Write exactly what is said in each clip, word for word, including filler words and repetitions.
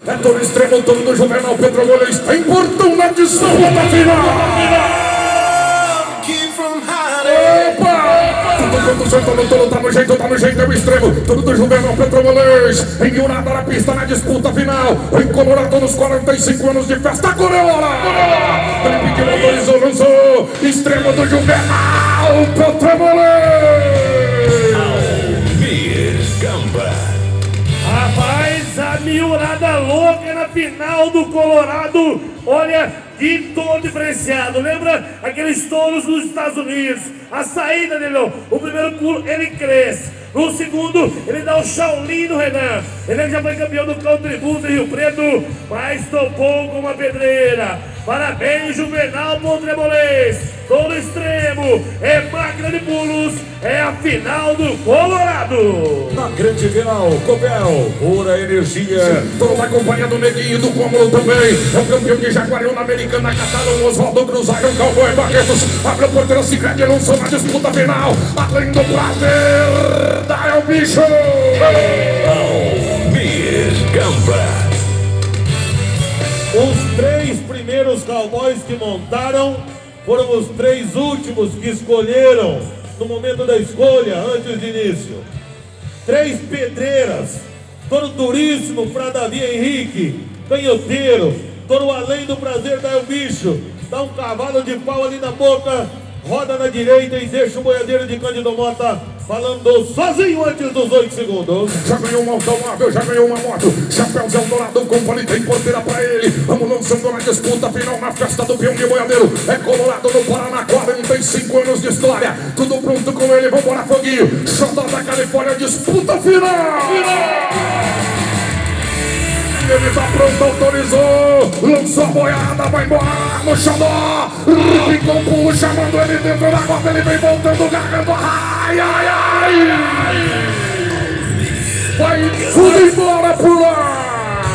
É todo extremo, todo do Juvenal, Pedro Moleiro está em portão na disputa da final. Opa! Tudo pronto, sentando, todo tá no jeito, tá no jeito, é o extremo. Tudo do Juvenal, Pedro Moleiro, em Urada na pista, na disputa final. Em Colorado, nos quarenta e cinco anos de festa, agora é hora! Felipe que motorizou, lançou, extremo do Juvenal, Pedro Moleiro. Rapaz, a miurada louca na final do Colorado, olha, que tom diferenciado, lembra aqueles touros dos Estados Unidos, a saída dele, ó, o primeiro pulo ele cresce, no segundo ele dá o Shaolin no Renan, ele já foi campeão do Country Bulls em Rio Preto, mas topou com uma pedreira. Parabéns, Juvenal Montremolês, todo extremo, é máquina de pulos, é a final do Colorado. Na grande final, Cobel, pura energia, todo acompanhado do Neguinho do Cômulo também, é o campeão de Jaguariúna, Americana, Catalão, Oswaldo Cruzeiro, Cowboy Barretos, abre a porteira, Cicred, lançou na disputa final, além do prazer, da é o bicho. Almir Gamba. Os três primeiros cowboys que montaram foram os três últimos que escolheram no momento da escolha, antes do início. Três pedreiras, touro duríssimo para Davi Henrique, canhoteiro, touro além do prazer da El Bicho, dá um cavalo de pau ali na boca, roda na direita e deixa o boiadeiro de Cândido Mota falando sozinho antes dos oito segundos. Já ganhou um automóvel, já ganhou uma moto, Chapéuzão Dourado, Company tem porteira pra ele. Vamos lançando na disputa final na festa do peão de boiadeiro. É Colorado no Paraná, quarenta e cinco anos de história. Tudo pronto com ele, vambora foguinho. Xodó da Califórnia, disputa final. Ele tá pronto, autorizou, lançou a boiada, vai embora no Xodó. Ficou um pulo, chamando ele dentro da guarda, ele vem voltando, gargando, ai, ai, ai. Vai tudo embora por lá.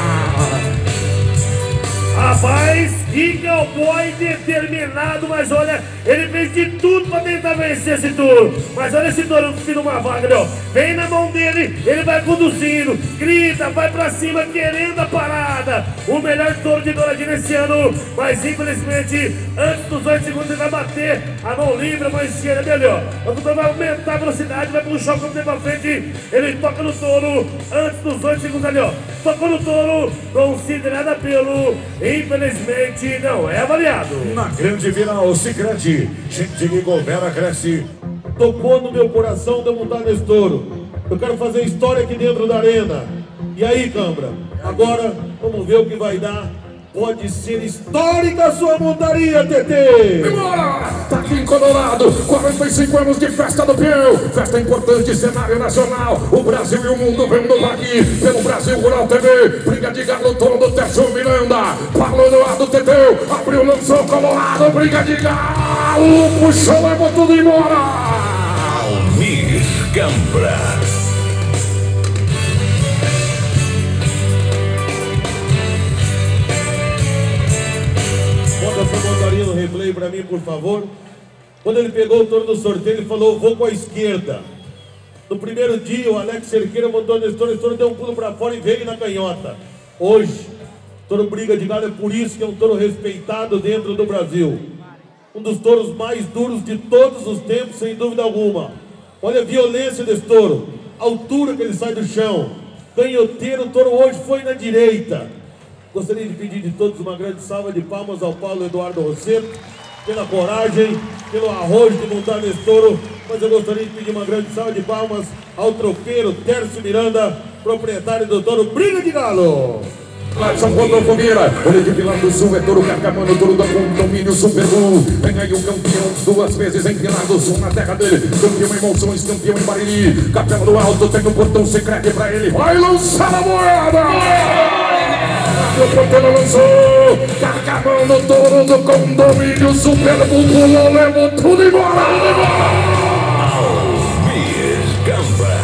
Rapaz, que cowboy determinado, mas olha, ele fez de tudo pra tentar vencer esse touro. Mas olha esse touro no uma vaga, ó. Vem na mão dele, ele vai conduzindo, grita, vai pra cima, querendo a parada. O melhor touro de Douradina esse ano, mas infelizmente, antes dos oito segundos ele vai bater a mão livre, a mão esquerda dele, ó. O touro vai aumentar a velocidade, vai puxar o campo pra frente, ele toca no touro, antes dos oito segundos ali, ó. Tocou no touro, considerado apelo, infelizmente não é avaliado. Na grande final, Cicred, gente que governa, cresce. Tocou no meu coração de montar nesse touro. Eu quero fazer história aqui dentro da arena. E aí, Cambra? Agora, vamos ver o que vai dar. Pode ser histórica a sua montaria, T T! Bora! Tá aqui em Colorado, quarenta e cinco anos de festa do peão. Festa importante, cenário nacional. O Brasil e o mundo vendo aqui pelo Brasil Rural T V. Briga de galo, touro do Tércio Miranda. Paulo Eduardo Teteu, abriu, lançou Colorado. Briga de galo, puxou, levou tudo embora. Almir Gambra. Bota essa montaria no replay pra mim, por favor. Quando ele pegou o touro do sorteio, ele falou, vou com a esquerda. No primeiro dia, o Alex Cerqueira montou nesse touro, esse touro deu um pulo pra fora e veio na canhota. Hoje, touro briga de galo, é por isso que é um touro respeitado dentro do Brasil. Um dos touros mais duros de todos os tempos, sem dúvida alguma. Olha a violência desse touro, a altura que ele sai do chão. Canhoteiro, o touro hoje foi na direita. Gostaria de pedir de todos uma grande salva de palmas ao Paulo Eduardo Rosseto, pela coragem, pelo arrojo de montar nesse touro. Mas eu gostaria de pedir uma grande salva de palmas ao tropeiro Tércio Miranda, proprietário do touro Briga de Galo. São Paulo Fogueira, ele de Pilar do Sul, é touro Carcamano, touro do condomínio Super Bowl. Vem aí o campeão, duas vezes em Pilar do Sul, na terra dele. Campeão em Monções, campeão em Bariri. Capela do Alto, tem um portão secreto pra ele. Vai lançar a moeda! O porteiro lançou, Carcamano, touro do condomínio Super Bowl, pulou, levou tudo embora! Almir Gamba.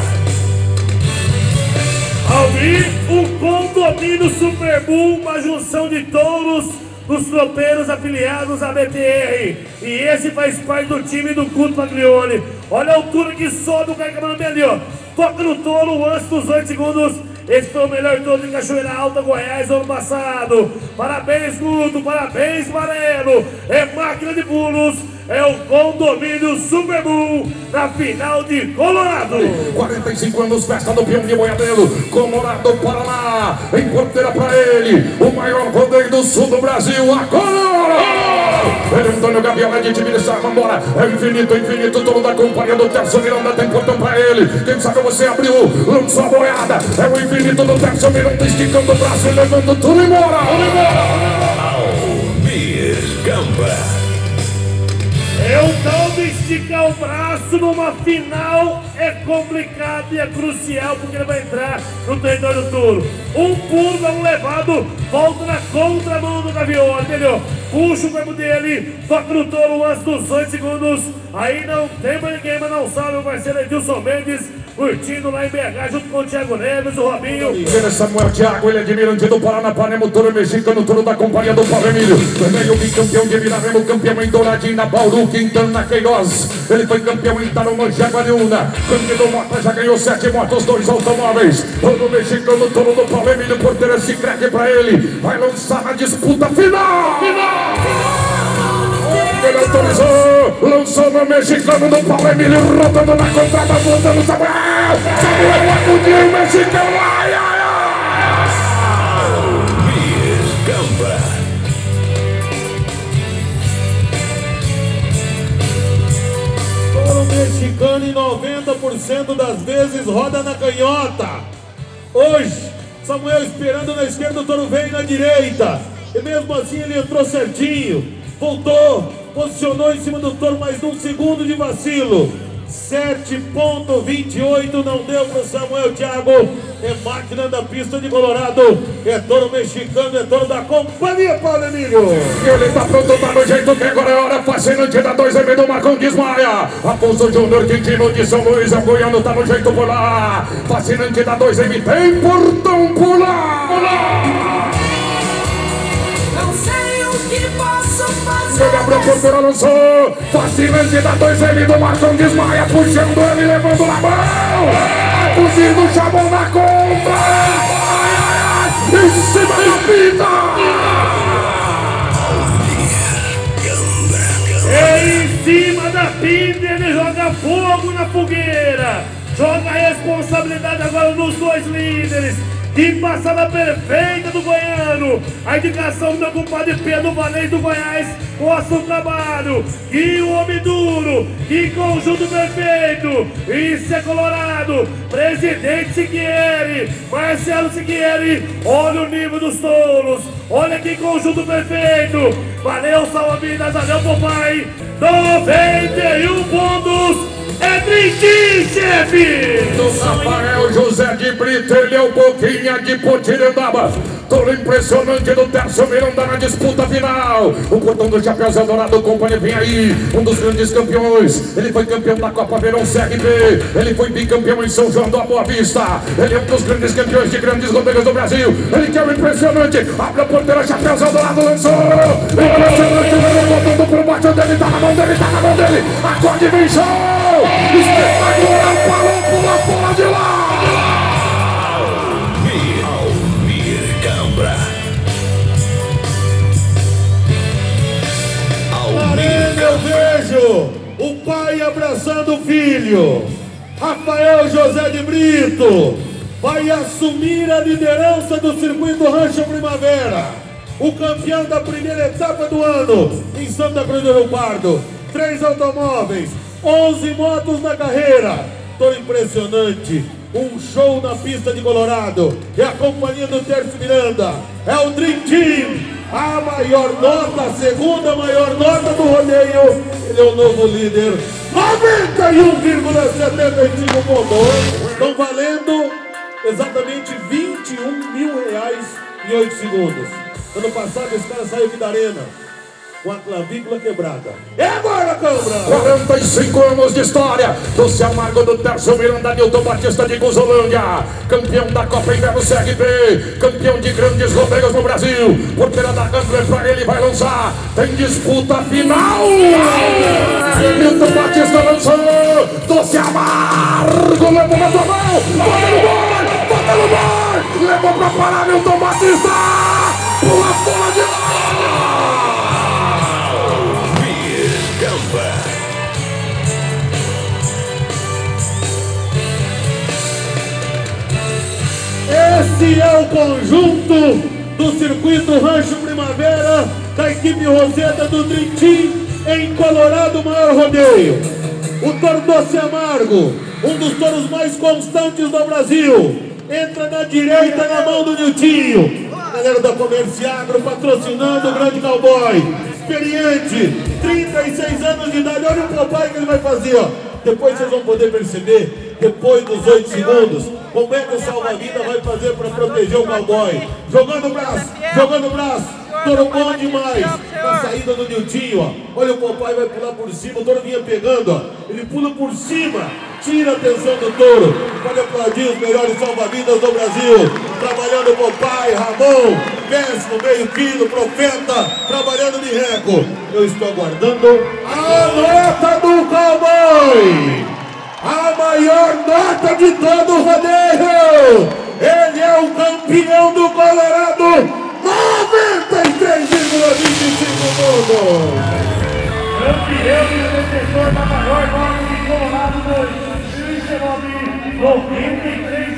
Almir, o condomínio Super Bull, uma junção de touros dos tropeiros afiliados à B T R. E esse faz parte do time do Couto Paglione. Olha a altura que sobe o Carcamano bem ali, ó. Toca no touro antes dos oito segundos. Esse foi o melhor touro em Cachoeira Alta, Goiás, ano passado. Parabéns, Guto, parabéns, Varelo. É máquina de pulos, é o condomínio Super Bull na final de Colorado. quarenta e cinco anos, festa do peão de boiadeiro, Colorado, Paraná. Em porteira pra ele, o maior rodeio do sul do Brasil, agora! Ele, Antônio Gabriel, é de Tibiriçá, vambora. É infinito, infinito, todo da companhia do Terço Miranda tem portão pra ele. Quem sabe você abriu, lançou a boiada. É o infinito do Terço Miranda, esticando o braço e levando tudo embora. Tudo embora. Almir Gamba. É o tal de esticar o braço numa final, é complicado e é crucial porque ele vai entrar no território do touro. Um pulo, dá um levado, volta na contramão do Gavião, entendeu? Puxa o corpo dele, toca no touro antes dos oito segundos. Aí não tem mais ninguém, mas não sabe o parceiro Edilson Mendes, curtindo lá em B H junto com o Thiago Neves, o Robinho. Ele é Samuel Thiago, ele é admirante do Paranapanema, o touro mexicano, touro da companhia do Paulo Emílio. Também o bicampeão de Mirarema, campeão em Douradina, Bauru, Quintana, Queiroz. Ele foi campeão em Tarumã, Jaguariúna. Campeão Mota já ganhou sete motos, dois automóveis. Touro mexicano, touro do Paulo Emílio, porteira se creque pra ele. Vai lançar na disputa final! Final! Ele autorizou, lançou no mexicano do Paulo Emílio, rodando na contrada, voltando Samuel! Samuel acudiu o mexicano! Ai, ai, ai! Almir Gamba. Touro mexicano em noventa por cento das vezes roda na canhota. Hoje, Samuel esperando na esquerda, o touro veio na direita. E mesmo assim ele entrou certinho. Voltou, posicionou em cima do touro, mais um segundo de vacilo. sete ponto vinte e oito, não deu para o Samuel Thiago. É máquina da pista de Colorado. É touro mexicano, é touro da companhia, Paulo Emílio. Ele tá pronto, tá no jeito que agora é hora. Fascinante da dois M do Marcão desmaia. Afonso Júnior, Quintino de São Luís, é Goiano, tá no jeito por lá. Fascinante da dois M, tem portão por lá. Por lá. Não sei o que posso fazer. Ele abriu a porteira, lançou. Fascinante da dois M do Marcão desmaia, puxando ele, levando na mão. Fugindo, chamou na conta. Ai, ai, ai. Em cima da vida. É em cima da pinta, ele joga fogo na fogueira. Joga a responsabilidade agora nos dois líderes. Que passada perfeita do Goiano. A indicação do meu compadre Pedro Valente do Goiás. Mostra o trabalho. Que homem duro. Que conjunto perfeito. Isso é Colorado. Presidente Siqueira. Marcelo Siqueira. Olha o nível dos touros. Olha que conjunto perfeito. Valeu, salva-vidas. Valeu, papai. noventa e um pontos. É trinta, chefe! Do Rafael José de Brito, ele é o Boquinha de Potirandaba. Touro impressionante do Terço Miranda na disputa final. O cordão do Chapéu Zé Dourado, companhia vem aí. Um dos grandes campeões. Ele foi campeão da Copa Verão C R B. Ele foi bicampeão em São João da Boa Vista. Ele é um dos grandes campeões de grandes rodeios do Brasil. Ele que é o impressionante. Abre a porteira, Chapéu Zé Dourado lançou. Impressionante, ele botando por baixo dele. Tá na mão dele, tá na mão dele. Acorde, vem show! Espetacular, parou, pula, pula de lá! Almir, Almir Gamba. Arena, eu vejo o pai abraçando o filho. Rafael José de Brito vai assumir a liderança do circuito Rancho Primavera. O campeão da primeira etapa do ano em Santa Cruz do Rio Pardo. Três automóveis, onze motos na carreira. Touro impressionante. Um show na pista de Colorado. É a companhia do Terço Miranda. É o Dream Team. A maior nota, a segunda maior nota do rodeio. Ele é o novo líder. noventa e um vírgula setenta e cinco pontos. Estão valendo exatamente vinte e um mil reais em oito segundos. Ano passado esse cara saiu aqui da arena com a clavícula quebrada. É agora, Câmara! quarenta e cinco anos de história. Doce Amargo do Terço Miranda, Nilton Batista de Guzolândia. Campeão da Copa Inverno C R B. Campeão de grandes rodeios no Brasil. Porteira da Gambler pra ele, vai lançar. Tem disputa final. Nilton Batista lançou. Doce Amargo levou na tua mão. Bota no gol. pelo boi, levou pra parar Milton Batista, pula fora de área. Almir Gamba. Esse é o conjunto do Circuito Rancho Primavera da equipe Roseta do Dream Team em Colorado, maior rodeio. O touro Doce Amargo, um dos touros mais constantes do Brasil, entra na direita na mão do Niltinho. Galera da Comerciagro patrocinando o grande cowboy, experiente, trinta e seis anos de idade. Olha o papai que ele vai fazer, ó. Depois vocês vão poder perceber, depois dos oito segundos, como é que o salva-vida vai fazer para proteger o cowboy. Jogando o braço, jogando o braço, touro bom demais. Na saída do Niltinho, ó. Olha o papai vai pular por cima, o touro vinha pegando, ó. Ele pula por cima, tira a atenção do touro. Pode aplaudir os melhores salva-vidas do Brasil. Trabalhando o papai, Ramon, décimo, meio quilo, Profeta, trabalhando de reco. Eu estou aguardando a nota do cowboy. A maior nota de todo o rodeio. Ele é o campeão do Colorado, noventa e três vírgula vinte e cinco segundos. Campeão e defensor da maior nota de Colorado dois mil e dezenove, noventa e três